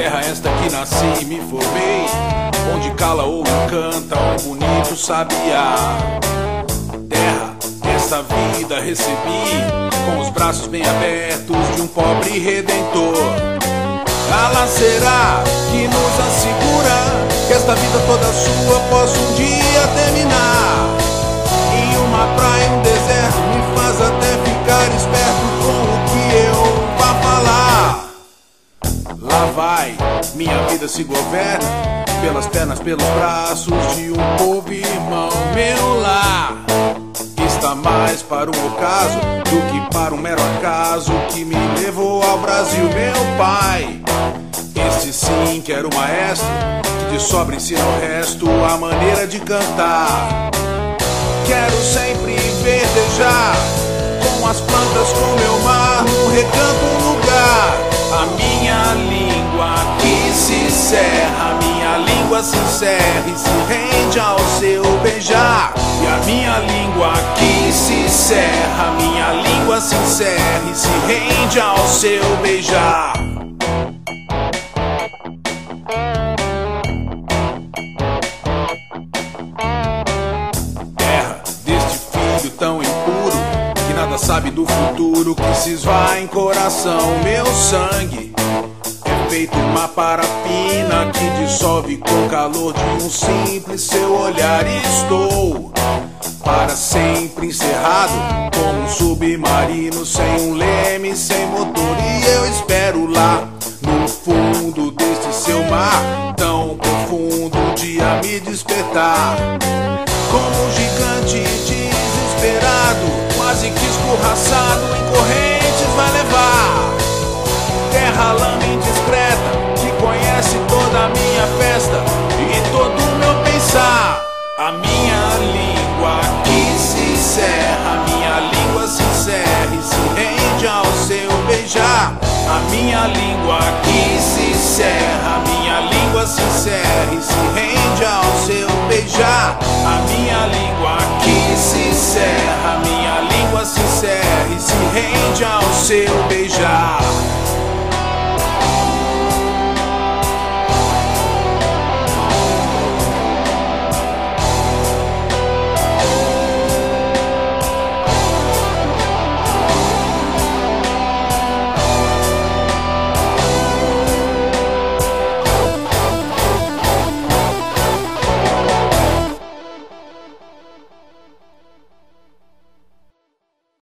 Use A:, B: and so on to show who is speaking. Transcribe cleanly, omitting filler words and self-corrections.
A: Terra esta que nasci e me formei, onde cala ou canta um bonito sabiá. Terra, esta vida recebi com os braços bem abertos de um pobre redentor. Ela será que nos assegura que esta vida toda sua possa um dia terminar. Em uma praia, um deserto, me faz até ficar esperto com o que eu vá falar. Lá vai, minha vida se governa pelas pernas, pelos braços de um povo irmão. Meu lar está mais para o ocaso do que para um mero acaso que me levou ao Brasil. Meu pai, este sim que era o maestro, que de sobra ensina o resto a maneira de cantar. Quero sempre verdejar com as plantas, com meu mar, no recanto um lugar. A minha língua que se serra, minha língua se encerra e se rende ao seu beijar. E a minha língua que se serra, minha língua se encerra e se rende ao seu beijar. Tão impuro que nada sabe do futuro, que se esvai em coração. Meu sangue é feito uma parafina que dissolve com o calor de um simples seu olhar. Estou para sempre encerrado como um submarino sem um leme, sem motor. E eu espero lá no fundo deste seu mar tão profundo um dia me despertar como um gigante desesperado, quase que escorraçado em correntes vai levar. Terra lama indiscreta que conhece toda a minha festa e todo o meu pensar. A minha língua que se encerra, minha língua se encerra e se rende ao seu beijar. A minha língua que se encerra, minha língua se encerra e se rende ao seu beijar. A minha língua que se encerra, minha língua se encerra e se rende ao seu beijar.